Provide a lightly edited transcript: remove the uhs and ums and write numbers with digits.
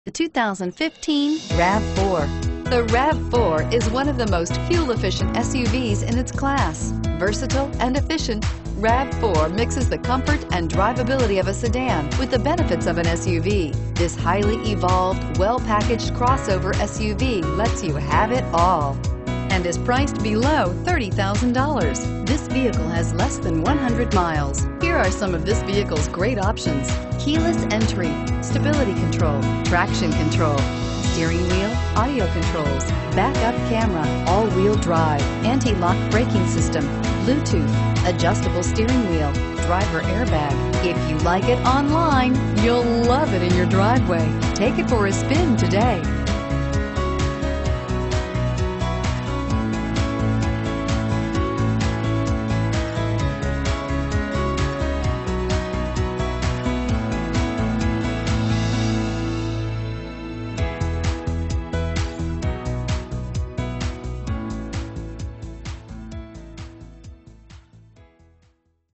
The 2015 RAV4. The RAV4 is one of the most fuel-efficient SUVs in its class. Versatile and efficient, RAV4 mixes the comfort and drivability of a sedan with the benefits of an SUV. This highly evolved, well-packaged crossover SUV lets you have it all and is priced below $30,000. This vehicle has less than 100 miles. Here are some of this vehicle's great options: keyless entry, stability control, traction control, steering wheel audio controls, backup camera, all-wheel drive, anti-lock braking system, Bluetooth, adjustable steering wheel, driver airbag. If you like it online, you'll love it in your driveway. Take it for a spin today.